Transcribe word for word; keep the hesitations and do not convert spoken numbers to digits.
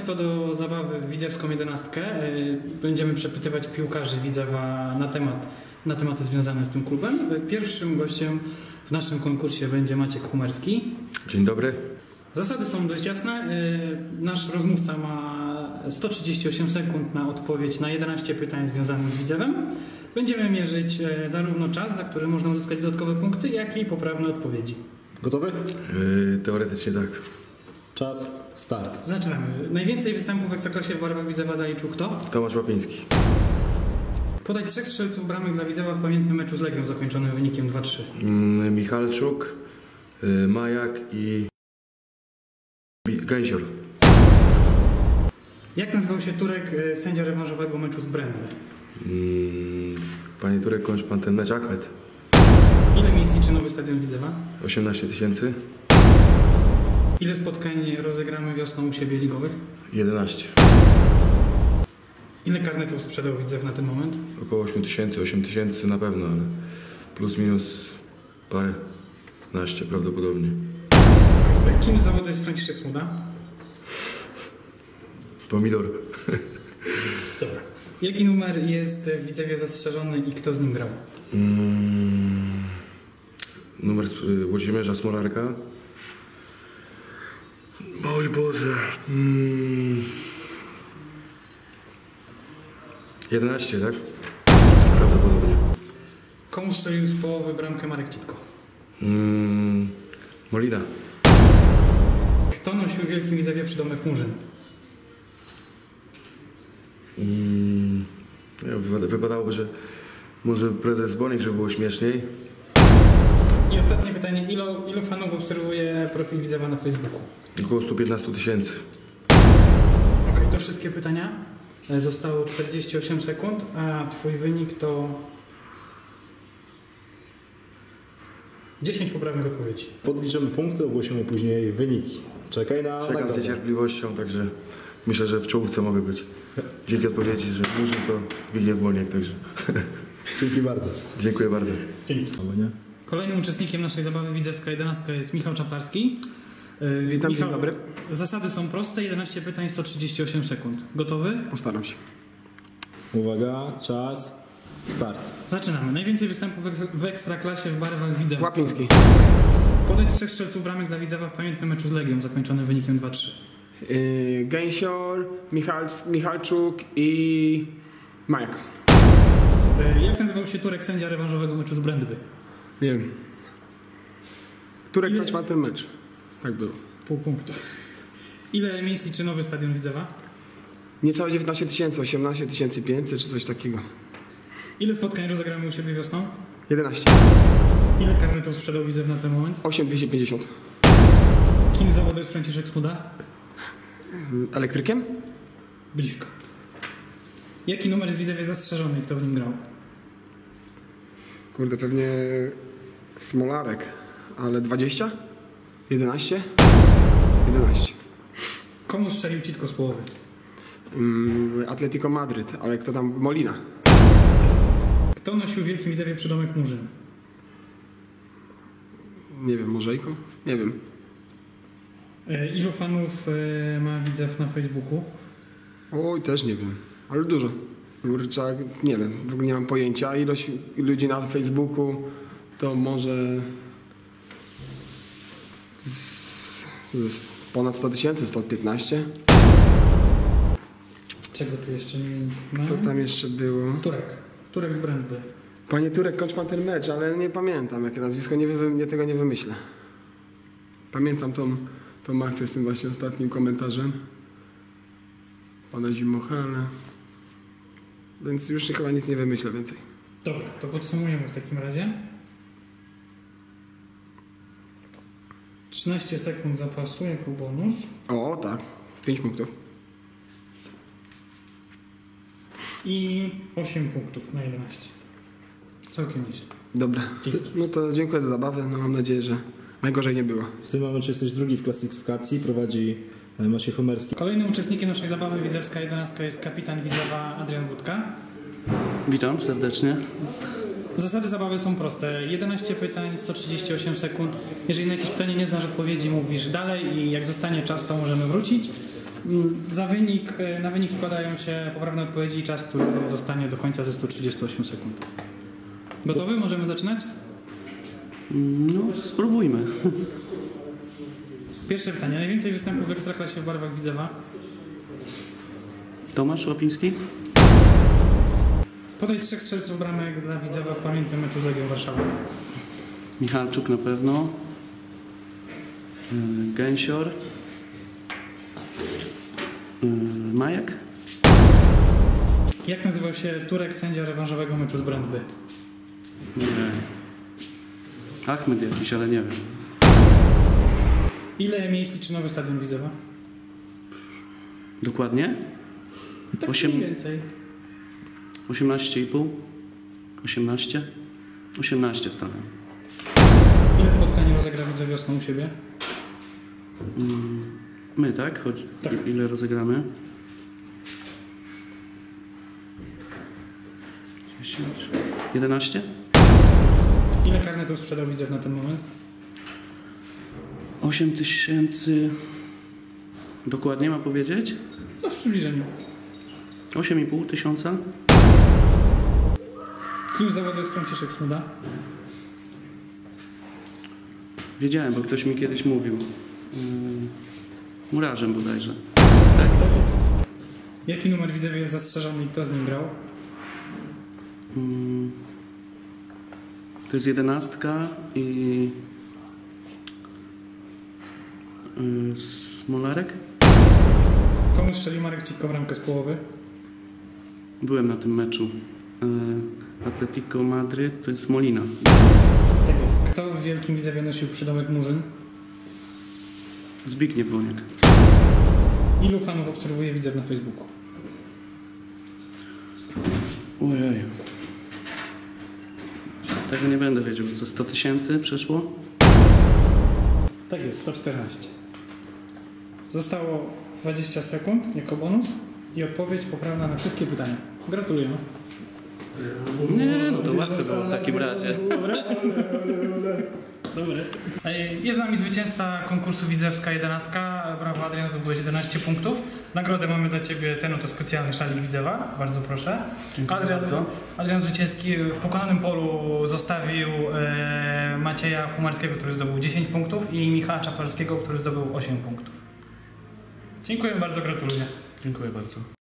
Państwa do zabawy w widzewską jedenastkę. Będziemy przepytywać piłkarzy Widzewa na temat, na tematy związane z tym klubem. Pierwszym gościem w naszym konkursie będzie Maciek Humerski. Dzień dobry. Zasady są dość jasne. Nasz rozmówca ma sto trzydzieści osiem sekund na odpowiedź na jedenaście pytań związanych z Widzewem. Będziemy mierzyć zarówno czas, za który można uzyskać dodatkowe punkty, jak i poprawne odpowiedzi. Gotowy? Yy, teoretycznie tak. Czas, start. Zaczynamy. Najwięcej występów w Ekstraklasie w barwach Widzewa zaliczył kto? Tomasz Łapiński. Podaj trzech strzelców bramek dla Widzewa w pamiętnym meczu z Legią zakończonym wynikiem dwa trzy. Yy, Michalczuk, yy, Majak i Gęsior. Jak nazywał się Turek, sędzia rewanżowego meczu z Brędby? Yy, Panie Turek, kończ pan ten mecz. Achmed. Ile miejsc liczy nowy stadion Widzewa? osiemnaście tysięcy. Ile spotkań rozegramy wiosną u siebie ligowych? jedenaście. Ile karnetów sprzedał Widzew na ten moment? Około osiem tysięcy, osiem tysięcy na pewno, ale plus minus parę naście prawdopodobnie. Kim z zawodu jest Franciszek Smuda? Pomidor. Dobra. Jaki numer jest w Widzewie zastrzeżony i kto z nim grał? Mm, numer y, Włodzimierza Smolarka. Oj Boże. Mm. jedenaście, tak? Prawdopodobnie. Komu strzelił z połowy bramkę Marek Citko? Mm. Molina. Kto nosił w Wielkim Widzewie przydomek Murzyn? Mm. Wypada, wypadałoby, że może prezes Bonik, żeby było śmieszniej. I ostatnie pytanie. Ilu, ilu fanów obserwuje profil Widzewa na Facebooku? Około sto piętnaście tysięcy. Ok, to wszystkie pytania. Zostało czterdzieści osiem sekund, a twój wynik to dziesięć poprawnych odpowiedzi. Podliczymy punkty, ogłosimy później wyniki. Czekaj na Czekam z nagrodę. niecierpliwością, także myślę, że w czołówce mogę być. Dzięki odpowiedzi, że Murzyn to Zbigniew Boniek, także Dzięki bardzo. dziękuję bardzo. Dzięki. Albo nie? Kolejnym uczestnikiem naszej zabawy widzewska jedenastka jest Michał Czaplarski. Yy, Witam, Michał, dzień dobry. Zasady są proste, jedenaście pytań, sto trzydzieści osiem sekund. Gotowy? Postaram się. Uwaga, czas, start. Zaczynamy. Najwięcej występów w, eks- w Ekstraklasie w barwach Widzewa. Łapiński. Podać trzech strzelców bramek dla Widzewa w pamiętnym meczu z Legią zakończonym wynikiem dwa trzy. Yy, Gęsior, Michal, Michalczuk i Majak. Yy, jak nazywał się Turek, sędzia rewanżowego meczu z Brędby? Nie wiem. Turek Ile- kończy ma ten mecz. Tak było. Pół punktu. Ile miejsc liczy nowy stadion Widzewa? Niecałe dziewiętnaście tysięcy, osiemnaście tysięcy pięćset czy coś takiego. Ile spotkań rozegramy u siebie wiosną? jedenaście. Ile karnetów sprzedał Widzew na ten moment? osiem dwieście pięćdziesiąt. Kim z zawodu jest Franciszek Smuda? Elektrykiem? Blisko. Jaki numer jest w Widzewie zastrzeżony i kto w nim grał? Kurde, pewnie Smolarek. Ale dwadzieścia? jedenaście? jedenaście. Komu strzelił Citko z połowy? Mm, Atletico Madryt, ale kto tam? Molina. Kto nosił w Wielkim Widzewie przydomek Murzyn? Nie wiem, Możejko? Nie wiem. E, Ilu fanów e, ma Widzew na Facebooku? Oj, też nie wiem, ale dużo. Kurczak, nie wiem, w ogóle nie mam pojęcia. Ilość ludzi na Facebooku to może z, z ponad sto tysięcy, sto piętnaście. Czego tu jeszcze nie mieliśmy? Co tam jeszcze było? Turek. Turek z Brędby. Panie Turek, kończ pan ten mecz, ale nie pamiętam jakie nazwisko, nie, wy, nie tego nie wymyślę. Pamiętam tą, tą akcję z tym właśnie ostatnim komentarzem. Pana Zimochale. Więc już chyba nic nie wymyślę więcej. Dobra, to podsumujemy w takim razie. trzynaście sekund zapasu jako bonus. O, tak. pięć punktów. I osiem punktów na jedenaście. Całkiem nieźle. Dobra. Dzięki. No to dziękuję za zabawę. No mam nadzieję, że najgorzej nie było. W tym momencie jesteś drugi w klasyfikacji, prowadzi Maciek Humerski. Kolejnym uczestnikiem naszej zabawy widzewska jedenastka jest kapitan Widzewa Adrian Budka. Witam serdecznie. Zasady zabawy są proste. jedenaście pytań, sto trzydzieści osiem sekund. Jeżeli na jakieś pytanie nie znasz odpowiedzi, mówisz dalej i jak zostanie czas, to możemy wrócić. Za wynik, na wynik składają się poprawne odpowiedzi i czas, który zostanie do końca ze stu trzydziestu ośmiu sekund. Gotowy? Możemy zaczynać? No, spróbujmy. Pierwsze pytanie. Najwięcej występów w Ekstraklasie w barwach Widzewa? Tomasz Łapiński? Podaj trzech strzelców bramek dla Widzewa w pamiętnym meczu z Legią Warszawa. Michalczuk na pewno. Yy, Gęsior. Yy, Majek? Jak nazywał się Turek, sędzia rewanżowego meczu z Brandby? Nie. Achmed jakiś, ale nie wiem. Ile miejsc liczy nowy stadion Widzewa? Dokładnie? Tak Osiem- mniej więcej. osiemnaście i pół? osiemnaście? osiemnaście stawiam. Ile spotkań rozegra Widzew wiosną u siebie? Mm, My, tak? Chodź, Tak. ile rozegramy? dziesięć, jedenaście? Ile karnetów sprzedał Widzew na ten moment? osiem tysięcy. Dokładnie ma powiedzieć? No w przybliżeniu. osiem i pół tysiąca? Kim zawodu jest Franciszek Smuda? Wiedziałem, bo ktoś mi kiedyś mówił. Yy, murarzem bodajże. Tak, tak jest. Jaki numer Widzewa jest zastrzeżony i kto z nim grał? Yy, to jest jedenastka i... Yy, Smolarek? Komu strzelił Marek Citko bramkę z połowy? Byłem na tym meczu. Yy, Atletico Madryt to jest Molina. Tak jest. Kto w Wielkim Widzewie nosił przydomek Murzyn? Zbigniew Boniek. Ilu fanów obserwuje Widzew na Facebooku? Ojej. Tego nie będę wiedział. Co sto tysięcy przeszło? Tak jest, sto czternaście. Zostało dwadzieścia sekund jako bonus i odpowiedź poprawna na wszystkie pytania. Gratuluję. Nie, no to łatwe było w takim razie. Dobre? Dobre. Jest z nami zwycięzca konkursu Widzewska jedenastka. Brawo Adrian, zdobyłeś jedenaście punktów. Nagrodę mamy dla Ciebie, ten oto specjalny szalik Widzewa. Bardzo proszę. Adrian, Adrian Zwycięski w pokonanym polu zostawił e, Macieja Humarskiego, który zdobył dziesięć punktów i Michała Czapalskiego, który zdobył osiem punktów. Dziękuję bardzo, gratuluję. Dziękuję bardzo.